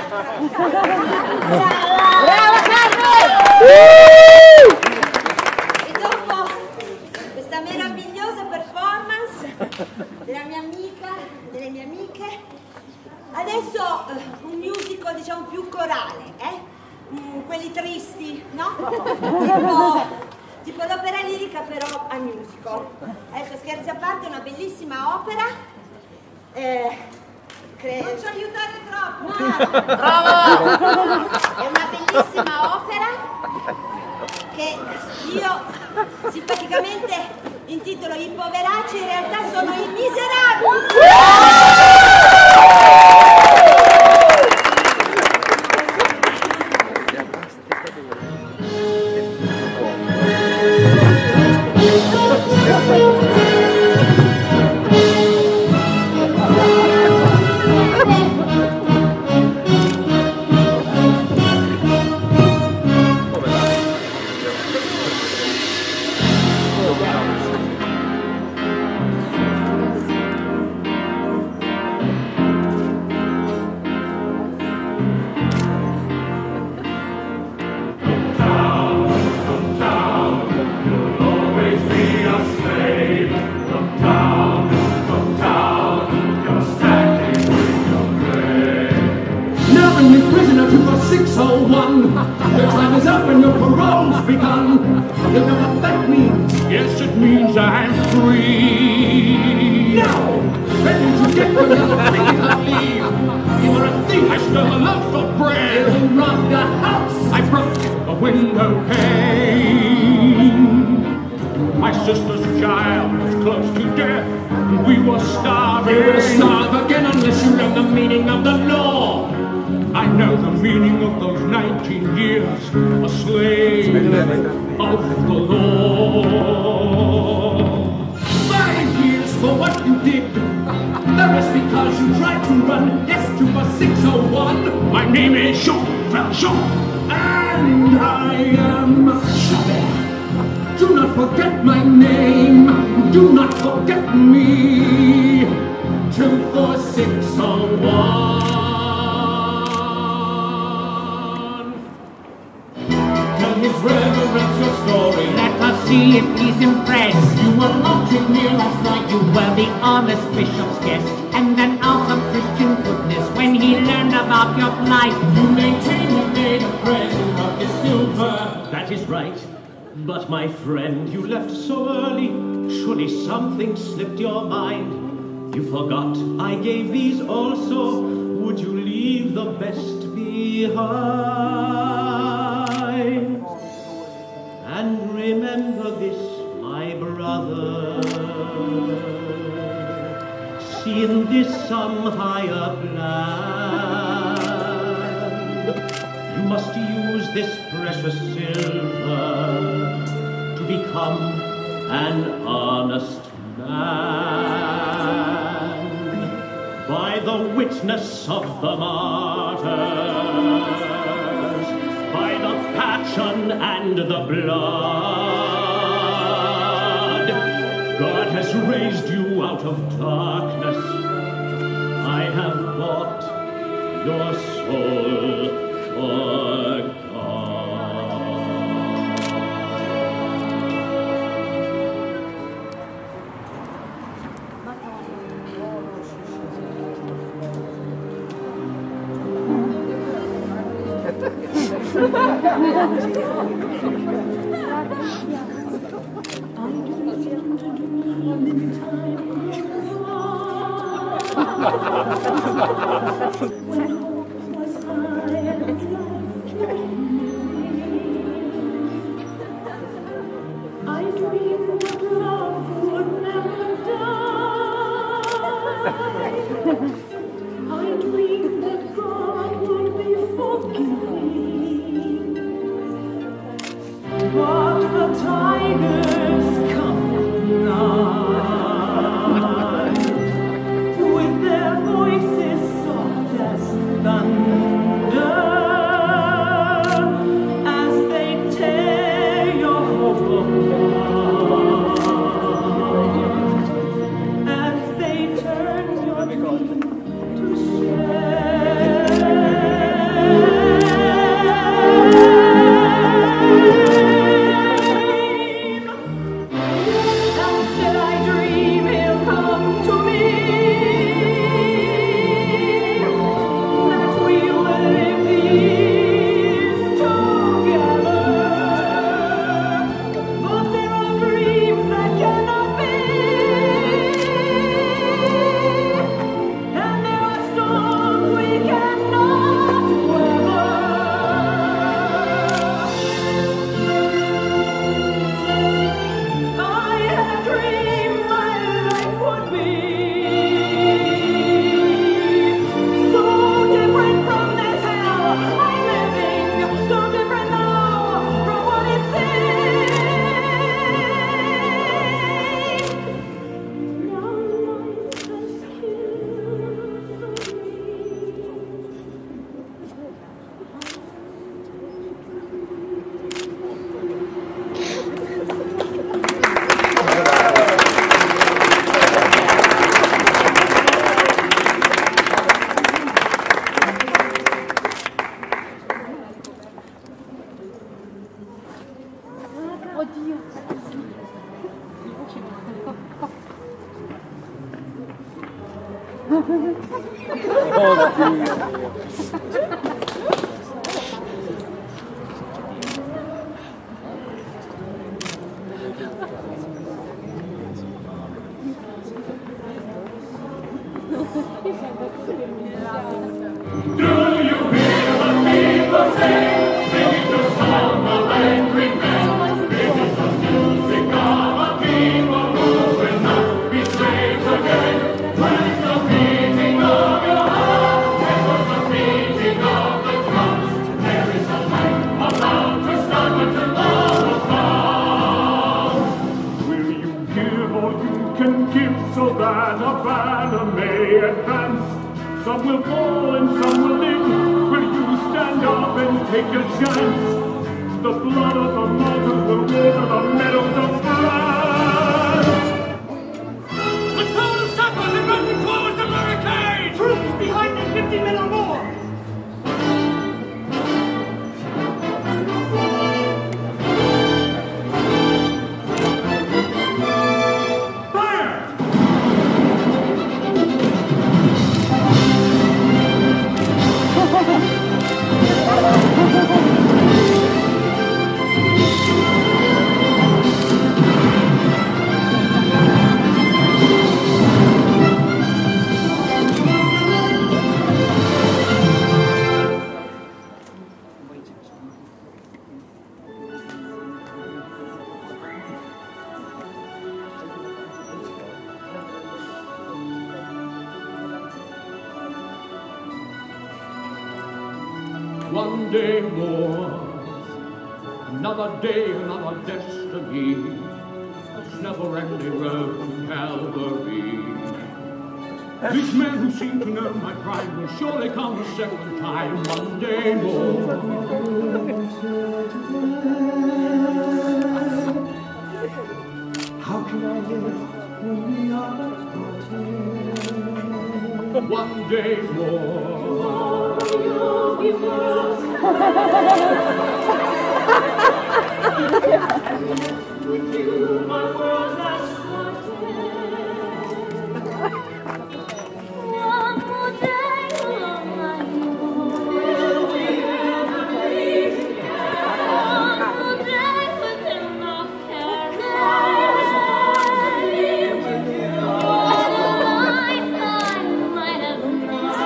Brava Carmen! E dopo questa meravigliosa performance della mia amica, delle mie amiche, adesso un musical diciamo più corale, quelli tristi, no? Tipo l'opera lirica però a musical. Adesso scherzi a parte, è una bellissima opera. Non ci aiutare troppo! No. Bravo! È una bellissima opera che io simpaticamente intitolo I poveracci, in realtà sono i miserabili! But my friend, you left so early. Surely something slipped your mind. You forgot I gave these also. Would you leave the best behind? And remember this, my brother. See in this some higher plan. You must use this precious silver to become an honest man. By the witness of the martyrs, by the passion and the blood, God has raised you out of darkness. I have bought your soul for With their voices Some will fall and some will live. Will you stand up and take your chance? The blood of the martyrs will water the meadows of France. The total sappers are going to close the barricade! Troops behind them, 50 men or more! One day more, another day, another destiny, this never-ending road to Calvary. These men who seem to know my pride will surely come a second time, one day more. How can I live when we are parted? One day more. With you, my world has one more day along my road. Will we ever be together? One more day within our paradise. With you, what a lifetime might have been.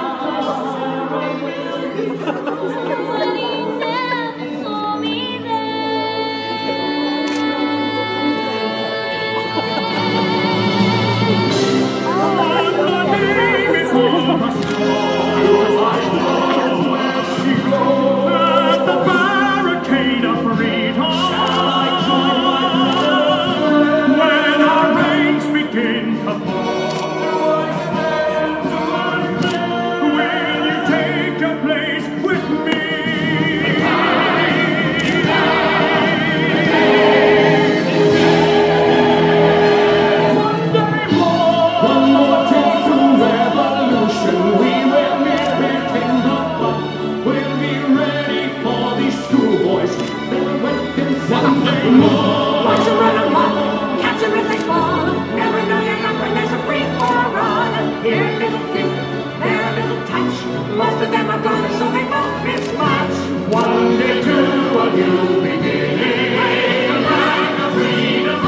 Most of them are gone, so they won't miss much. One day too, a new beginning. The land of freedom,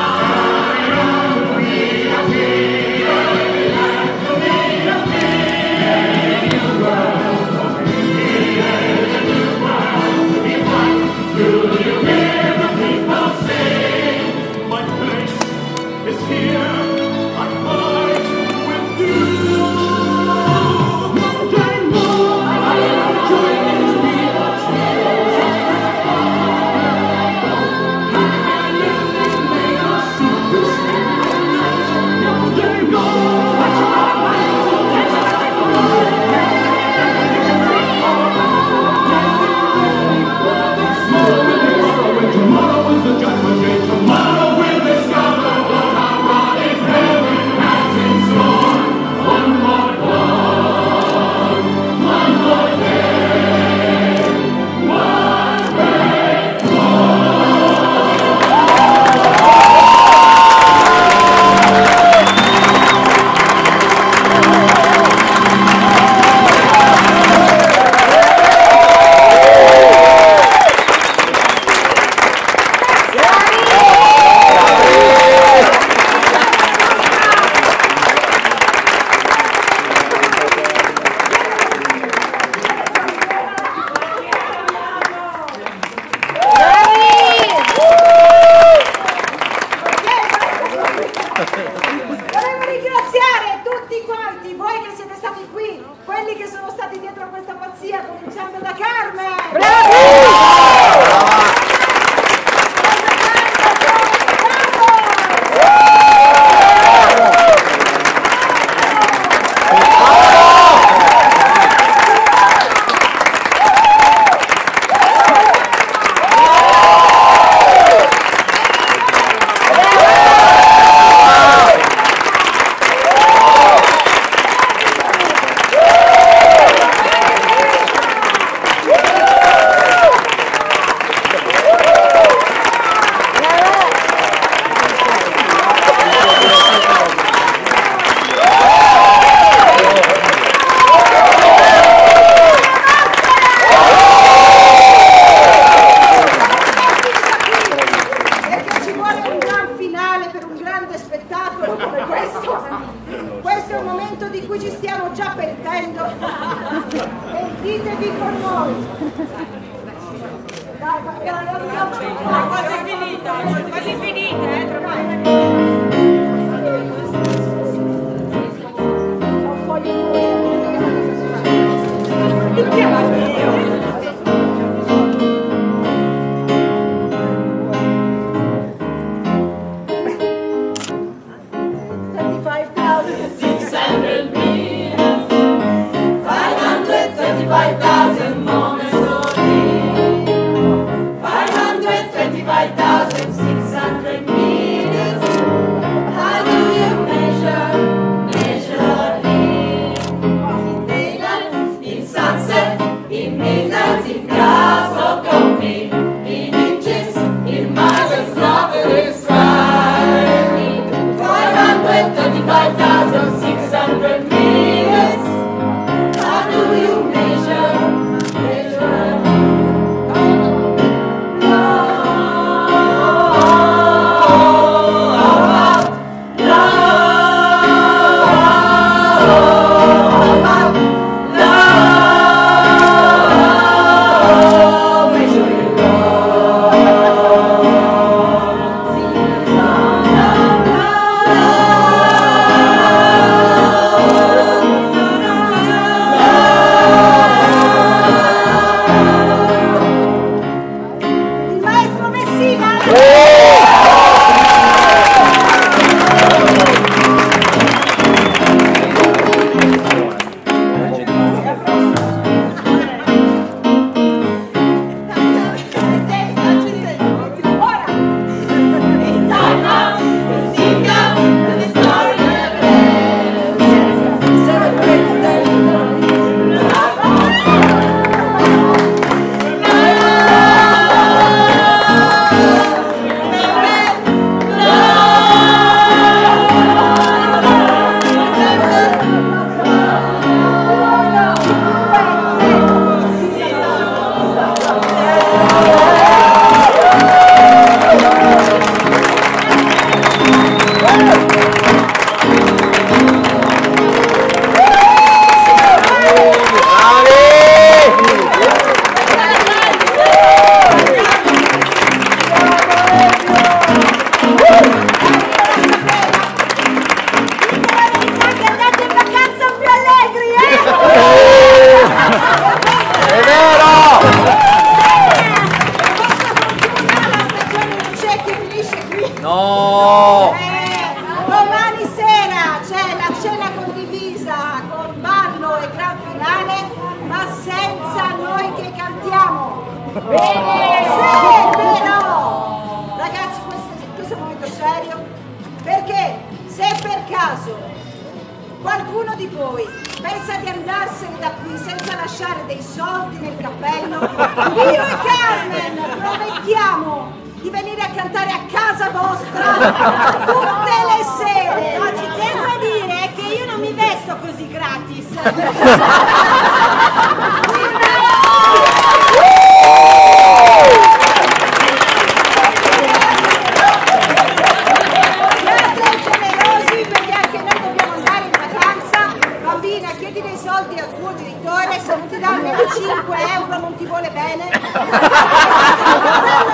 do you hear the people sing? My place is here. I fight with you. One day more, I am joining these people. che sono stati dietro a questa pazzia, cominciando da Carmen. Questo è un momento di cui ci stiamo già pentendo. Pentitevi con noi. Quasi finita, quasi finita, qualcuno di voi pensa di andarsene da qui senza lasciare dei soldi nel cappello, io e Carmen promettiamo di venire a cantare a casa vostra tutte le sere. Ma ci tengo a dire che io non mi vesto così gratis. Chiedi dei soldi al tuo genitore, se non ti dà almeno 5 euro non ti vuole bene.